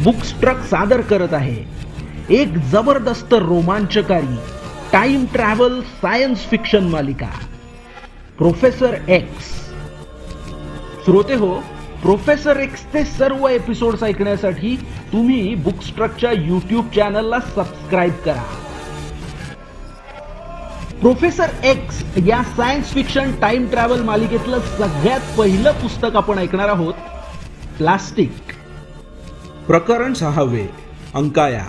Books truck सादर करत आहे एक जबरदस्त रोमांचकारी टाइम ट्रॅव्हल सायन्स फिक्शन मालिका प्रोफेसर एक्स। श्रोते हो, प्रोफेसर एक्सचे सर्व एपिसोड्स ऐकण्यासाठी तुम्ही बुक्स ट्रकच्या यूट्यूब चॅनलला सबस्क्राइब करा। प्रोफेसर एक्स या सायन्स फिक्शन टाइम ट्रॅव्हल मालिकेतलं सगळ्यात पहिलं पुस्तक आपण ऐकणार आहोत, प्लास्टिक। प्रकरण 6वे, अंकाया।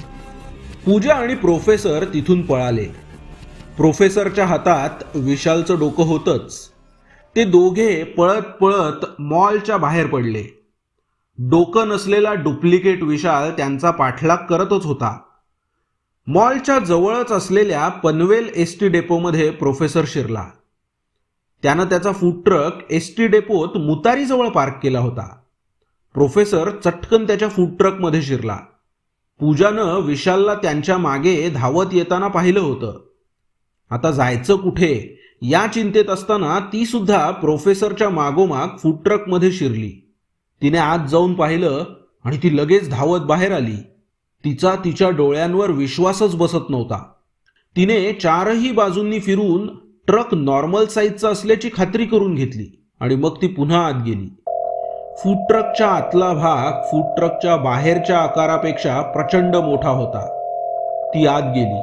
पूजा आणि प्रोफेसर तिथून पळाले। प्रोफेसरच्या हातात विशालचं डोकं होतंच। ते दोघे पळत पळत मॉलच्या बाहेर पडले। डोकं नसलेला डुप्लिकेट विशाल त्यांचा पाठलाग करतच होता। मॉलच्या जवळच असलेल्या पनवेल एसटी डेपोमध्ये प्रोफेसर शिरला। त्यानं त्याचा फूड ट्रक एसटी डेपोत मुतारीजवळ पार्क केला होता। प्रोफेसर चटकन त्याच्या फूड ट्रकमध्ये शिरला। पूजानं विशालला त्यांच्या मागे धावत येताना पाहिलं होतं। आता जायचं कुठे या चिंतेत असताना ती सुद्धा प्रोफेसरच्या मागोमाग फूड ट्रकमध्ये शिरली। तिने आत जाऊन पाहिलं आणि ती लगेच धावत बाहेर आली। तिचा तिच्या डोळ्यांवर विश्वासच बसत नव्हता। तिने चारही बाजूंनी फिरून ट्रक नॉर्मल साईजचा असल्याची खात्री करून घेतली आणि मग ती पुन्हा आत गेली। फूड ट्रकच्या आतला भाग फूड ट्रकच्या बाहेरच्या आकारापेक्षा प्रचंड मोठा होता। ती आत गेली।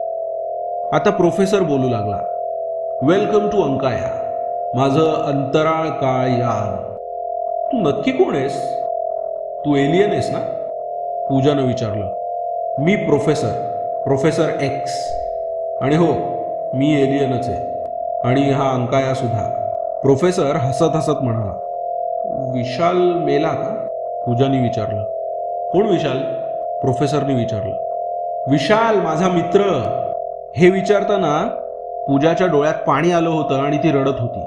आता प्रोफेसर बोलू लागला, वेलकम टू अंकाया, माझं अंतराळ काळ यान। तू नक्की कोण आहेस? तू एलियन आहेस ना? पूजानं विचारलं। मी प्रोफेसर एक्स, आणि हो, मी एलियनच आहे, आणि हा अंकाया सुद्धा। प्रोफेसर हसत हसत म्हणाला। विशाल मेला का? पूजाने विचारलं। कोण विशाल? प्रोफेसरने विचारलं। विशाल माझा मित्र। हे विचारताना पूजाच्या डोळ्यात पाणी आलं होतं आणि ती रडत होती।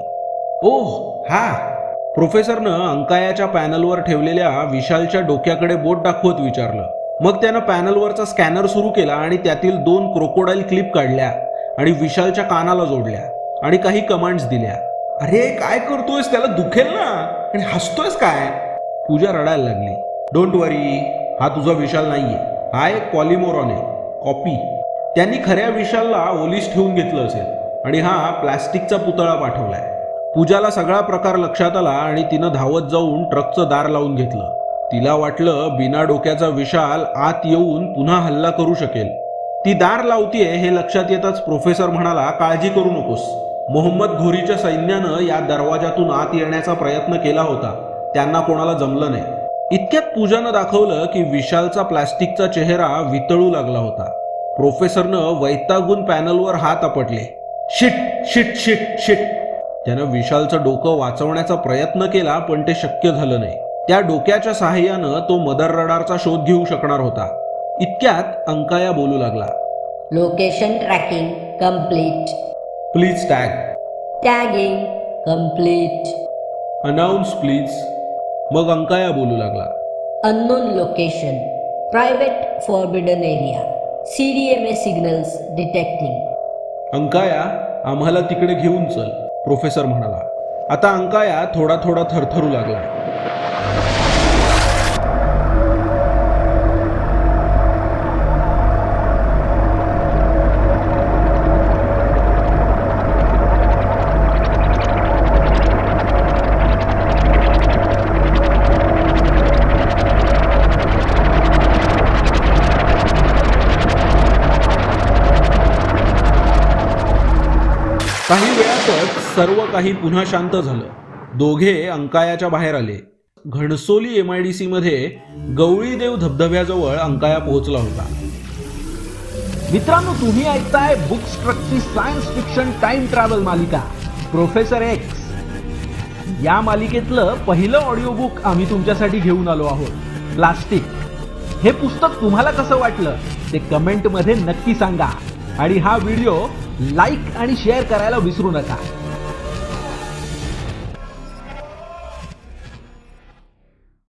ओह हा। प्रोफेसरनं अंकायाच्या पॅनलवर ठेवलेल्या विशालच्या डोक्याकडे बोट दाखवत विचारलं। मग त्यानं पॅनलवरचा स्कॅनर सुरू केला आणि त्यातील 2 क्रोकोडाईल क्लिप काढल्या आणि विशालच्या कानाला जोडल्या आणि काही कमांड्स दिल्या। अरे काय करतोयस? त्याला दुखेल ना, आणि हसतोयस काय? पूजा रडायला लागली। डोंट वरी, हा तुझा विशाल नाहीये, हा एक पॉलिमोरॉन आहे, कॉपी। त्यांनी खऱ्या विशालला ओलीस ठेवून घेतलं असेल आणि हा प्लास्टिकचा पुतळा पाठवलाय। पूजाला सगळा प्रकार लक्षात आला आणि तिनं धावत जाऊन ट्रकचं दार लावून घेतलं। तिला वाटलं बिना डोक्याचा विशाल आत येऊन पुन्हा हल्ला करू शकेल। ती दार लावतीये हे लक्षात येताच प्रोफेसर म्हणाला, काळजी करू नकोस, मोहम्मद घोरीच्या सैन्यानं या दरवाजातून आत येण्याचा प्रयत्न केला होता, त्यांना कोणाला जमलं नाही। इतक्यात पूजानं दाखवलं की विशालचा प्लास्टिकचा चेहरा वितळू लागला होता। प्रोफेसरनं वैतागून पॅनलवर हात आपटले। Shit shit shit shit. त्यानं विशालचं डोकं वाचवण्याचा प्रयत्न केला, पण ते शक्य झालं नाही। त्या डोक्याच्या सहाय्यानं तो मदर रडारचा शोध घेऊ शकणार होता। इतक्यात अंकाया बोलू लागला, location tracking complete, please tag, tagging complete, announce please. मग अंकाया बोलू लागला, unknown location, private forbidden area, CDMA signals detecting. अंकाया आम्हाला तिकडे घेऊन चल, प्रोफेसर म्हणाला। आता अंकाया थोडा थोडा थरथरू लागला। काही वेळातच सर्व काही पुन्हा शांत झालं। दोघे अंकायाच्या बाहेर आले। घणसोली MIDC मध्ये गवळीदेव धबधब्याजवळ अंकाया पोहोचला होता। मित्रांनो, तुम्ही ऐकताय बुक्स ट्रकची सायन्स फिक्शन टाइम ट्रॅव्हल मालिका प्रोफेसर एक्स। या मालिकेतलं पहिलं ऑडिओ बुक आम्ही तुमच्यासाठी घेऊन आलो आहोत, प्लास्टिक। हे पुस्तक तुम्हाला कसं वाटलं ते कमेंटमध्ये नक्की सांगा आणि हा व्हिडिओ लाईक आणि शेअर करायला विसरू नका।